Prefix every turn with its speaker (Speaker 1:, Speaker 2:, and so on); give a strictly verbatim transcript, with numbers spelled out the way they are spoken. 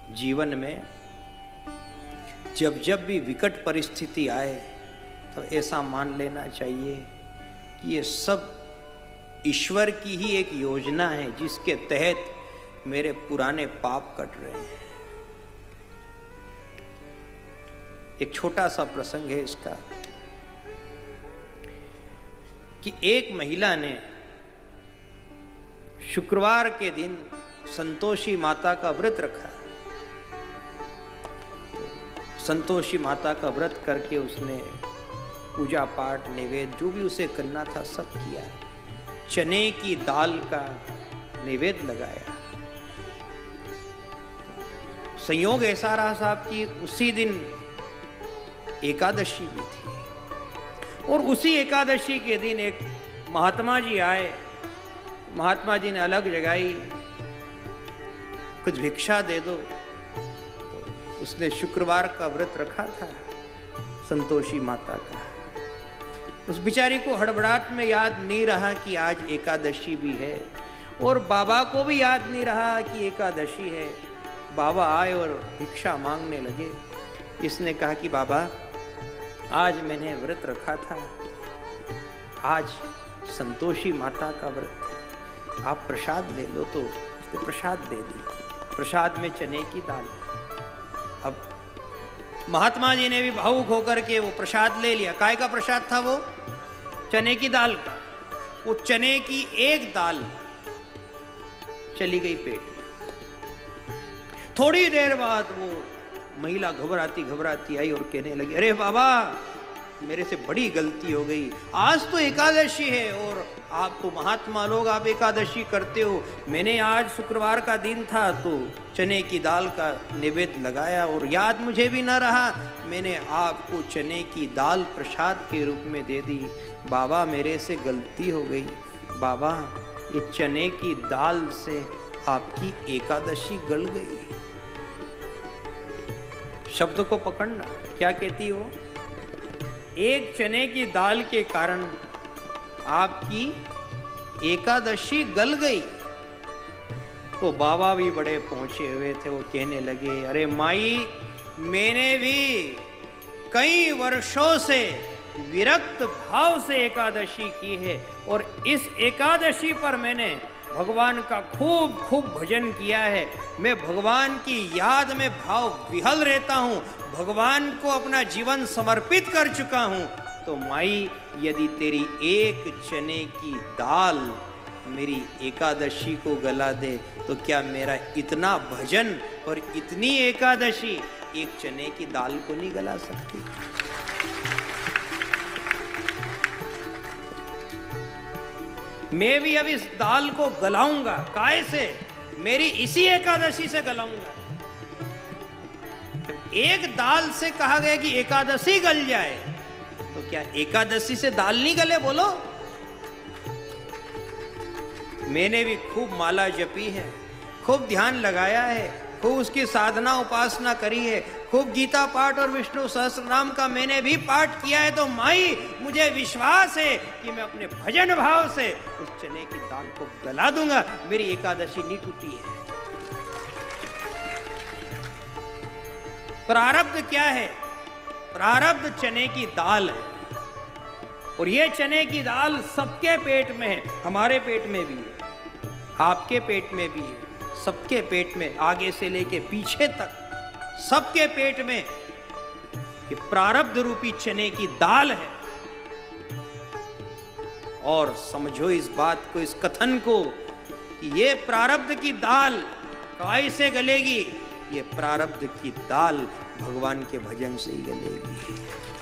Speaker 1: जीवन में जब जब भी विकट परिस्थिति आए तो ऐसा मान लेना चाहिए कि ये सब ईश्वर की ही एक योजना है जिसके तहत मेरे पुराने पाप कट रहे हैं। एक छोटा सा प्रसंग है इसका कि एक महिला ने शुक्रवार के दिन संतोषी माता का व्रत रखा। संतोषी माता का व्रत करके उसने पूजा पाठ नैवेद्य जो भी उसे करना था सब किया। चने की दाल का नैवेद्य लगाया। संयोग ऐसा रहा साहब कि उसी दिन एकादशी भी थी और उसी एकादशी के दिन एक महात्मा जी आए। महात्मा जी ने अलग जगाई, कुछ भिक्षा दे दो। उसने शुक्रवार का व्रत रखा था संतोषी माता का। उस बिचारी को हड़बड़ाहट में याद नहीं रहा कि आज एकादशी भी है और बाबा को भी याद नहीं रहा कि एकादशी है। बाबा आए और भिक्षा मांगने लगे। इसने कहा कि बाबा आज मैंने व्रत रखा था, आज संतोषी माता का व्रत है, आप प्रसाद ले लो। तो उसने प्रसाद दे दी। प्रसाद में चने की दाल। अब महात्मा जी ने भी भावुक होकर के वो प्रसाद ले लिया। काय का प्रसाद था वो? चने की दाल का। वो चने की एक दाल चली गई पेट में। थोड़ी देर बाद वो महिला घबराती घबराती आई और कहने लगी, अरे बाबा मेरे से बड़ी गलती हो गई। आज तो एकादशी है और आप तो महात्मा लोग, आप एकादशी करते हो। मैंने आज शुक्रवार का दिन था तो चने की दाल का नैवेद्य लगाया और याद मुझे भी न रहा, मैंने आपको चने की दाल प्रसाद के रूप में दे दी। बाबा मेरे से गलती हो गई। बाबा ये चने की दाल से आपकी एकादशी गल गई। शब्द को पकड़ना, क्या कहती हो? एक चने की दाल के कारण आपकी एकादशी गल गई। तो बाबा भी बड़े पहुंचे हुए थे। वो कहने लगे, अरे माई मैंने भी कई वर्षों से विरक्त भाव से एकादशी की है और इस एकादशी पर मैंने भगवान का खूब खूब भजन किया है। मैं भगवान की याद में भाव विहल रहता हूँ, भगवान को अपना जीवन समर्पित कर चुका हूँ। तो माई यदि तेरी एक चने की दाल मेरी एकादशी को गला दे तो क्या मेरा इतना भजन और इतनी एकादशी एक चने की दाल को नहीं गला सकती? मैं भी अब इस दाल को गलाऊंगा। काय से? मेरी इसी एकादशी से गलाऊंगा। एक दाल से कहा गया कि एकादशी गल जाए, तो क्या एकादशी से दाल नहीं गले? बोलो। मैंने भी खूब माला जपी है, खूब ध्यान लगाया है, खूब उसकी साधना उपासना करी है, खूब गीता पाठ और विष्णु सहस्त्रनाम का मैंने भी पाठ किया है। तो माई मुझे विश्वास है कि मैं अपने भजन भाव से उस चने की दाल को गला दूंगा। मेरी एकादशी नहीं टूटी है। प्रारब्ध क्या है? प्रारब्ध चने की दाल है और ये चने की दाल सबके पेट में है। हमारे पेट में भी है, आपके पेट में भी है, सबके पेट में, आगे से लेके पीछे तक सबके पेट में ये प्रारब्ध रूपी चने की दाल है। और समझो इस बात को, इस कथन को कि ये प्रारब्ध की दाल कैसे गलेगी? ये प्रारब्ध की दाल भगवान के भजन से ही गलेगी।